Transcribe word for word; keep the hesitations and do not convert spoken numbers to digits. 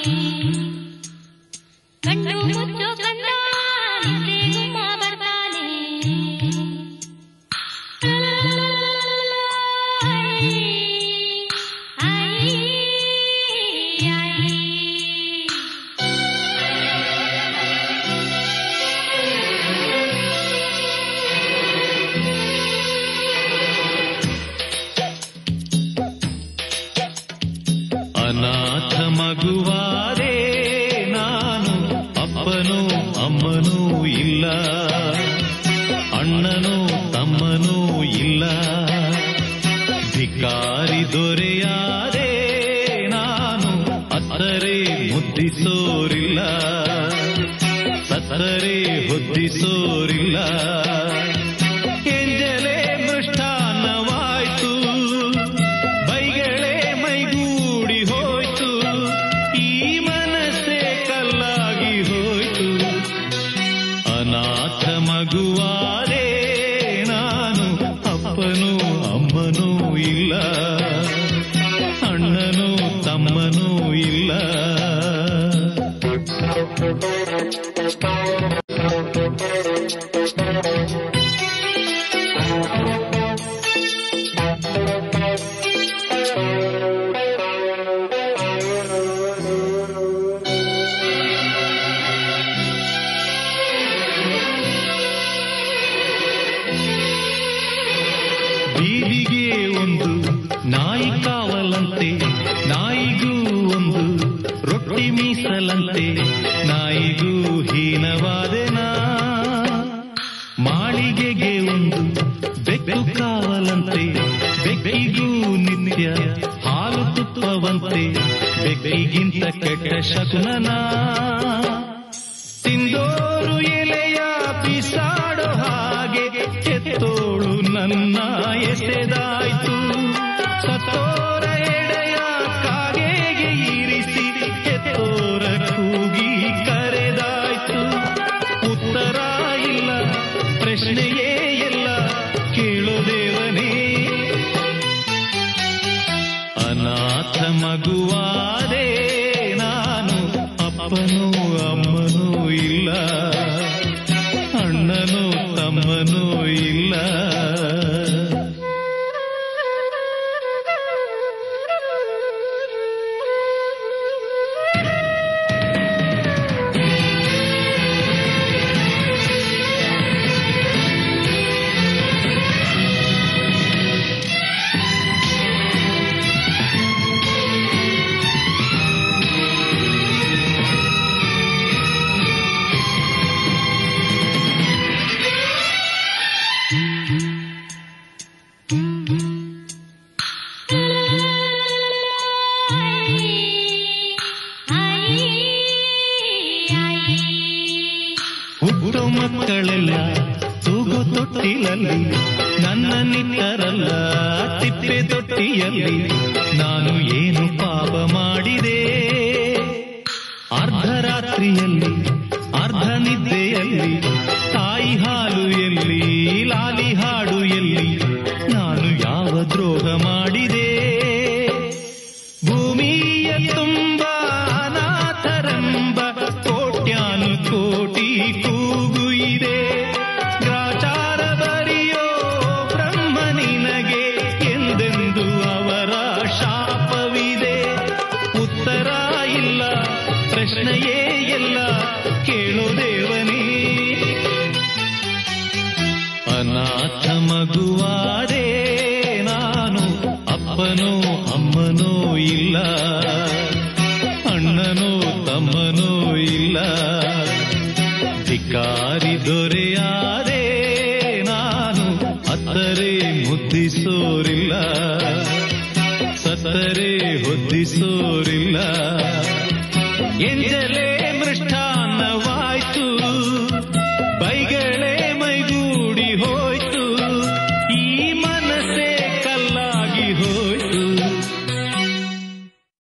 ಕಣ್ಣು ಮುಚ್ಚೋ ಕಂದ ನಿದ್ದೆ ಗುಮ್ಮ ಬರ್ತಾನೆ. ಅನಾಥ ಮಗುವಾದೆ ನಾನು, ಅಪ್ಪನೂ ಅಮ್ಮನೂ ಇಲ್ಲ, ಅಣ್ಣನೂ ತಮ್ಮನೂ ಇಲ್ಲ. ಧಿಕ್ಕಾರಿ ದೊರೆಯಾದೆ ನಾನು, ಅತ್ತರೆ ಮುದ್ದಿಸೋರಿಲ್ಲ, ಸತ್ತರೆ ಹೊದ್ದಿಸೋರಿಲ್ಲ. ಎಂಜಲೆ ಮೃಷ್ಟಾನ್ನವಾಯ್ತು, ಬೈಗಳೇ ಮೈಗೂಡಿ ಹೋಯ್ತು, ಈ ಮನಸ್ಸೇ ಕಲ್ಲಾಗಿ ಹೋಯ್ತು. ಅನಾಥ ಮಗುವಾದೆ ನಾನು, ಅಪ್ಪನೂ ಅಮ್ಮನೂ ಇಲ್ಲ, ಅಣ್ಣನೂ ತಮ್ಮನೂ ಇಲ್ಲ. ಬೀದಿಗೆ ಒಂದು ನಾಯಿ ಕಾವಲಂತೆ, ನಾಯಿಗೂ ಒಂದು ರೊಟ್ಟಿ ಮೀಸಲಂತೆ, ನಾಯಿಗೂ ಹೀನವಾದೆನಾ. ಮಾಳಿಗೆಗೆ ಒಂದು ಬೆಕ್ಕು ಕಾವಲಂತೆ, ಬೆಕ್ಕಿಗೂ ನಿತ್ಯ ಹಾಲು ತುಪ್ಪವಂತೆ, ಬೆಕ್ಕಿಗಿಂತ ಕೆಟ್ಟ ಶಕುನನಾ. ತಿಂದೋರು ಎಲೆಯ ಬಿಸಾಡೋ ಹಾಗೆ ಕೆತ್ತೋಳು ನನ್ನ ಎಸೆದಾಯ್ತು. ಸತ್ತೋರ ಎಡೆಯ ಕಾಗೆಗೆ ಇರಿಸಿ ಕೆತ್ತೋರ ಕೂಗಿ ಕರೆದಾಯ್ತು. ಉತ್ತರ ಇಲ್ಲ, ಪ್ರಶ್ನೆಯೇ ಎಲ್ಲ, ಕೇಳೋ ದೇವನೇ. ಅನಾಥ ಮಗುವಾದೆ ನಾನು, ಅಪ್ಪನೂ ಅಮ್ಮನೂ ಇಲ್ಲ, ಅಣ್ಣನೂ ತಮ್ಮನೂ ಇಲ್ಲ. ಹುಟ್ಟೋ ಮಕ್ಕಳೆಲ್ಲ ತೂಗು ತೊಟ್ಟಿಲಲ್ಲಿ, ನನ್ನ ನಿಟ್ಟರಲ್ಲ ತಿಪ್ಪೆ ತೊಟ್ಟಿಯಲ್ಲಿ. ನಾನು ಏನು ಪಾಪ ಮಾಡಿದೆ? ಅರ್ಧರಾತ್ರಿಯಲ್ಲಿ ಅರ್ಧ ನಿದ್ದೆಯಲ್ಲಿ, ತಾಯಿ ಹಾಲು ಎಲ್ಲಿ, ಲಾಲಿ ಹಾಡು ಎಲ್ಲಿ, ನಾನು ಯಾವ ದ್ರೋಹ ಮಾಡಿದೆ? ಭೂಮಿಯ ತುಂಬ ಅನಾಥರೆಂಬ ಕೋಟ್ಯಾನು ಕೋಟಿ ಕೂಗು ಇದೆ. ಗ್ರಾಚಾರ ಬರಿಯೋ ಬ್ರಹ್ಮ ನಿನಗೆ ಎಂದೆಂದು ಅವರ ಶಾಪವಿದೆ. ಉತ್ತರ ಇಲ್ಲ, ಪ್ರಶ್ನೆಯೇ ಎಲ್ಲ, ಕೇಳೋ ದೇವನೇ. ಅನಾಥ ಮಗುವಾದೆ ನಾನು, ಅಪ್ಪನೂ ಅಮ್ಮನೂ ಇಲ್ಲ, ಅಣ್ಣನೂ ತಮ್ಮನೂ ಇಲ್ಲ. ಧಿಕ್ಕಾರಿ ದೊರೆಯಾದೆ ನಾನು, ಅತ್ತರೆ ಮುದ್ದಿಸೋರಿಲ್ಲ, ಸತ್ತರೆ ಹೊದ್ದಿಸೋರಿಲ್ಲ. ಎಂಜಲೇ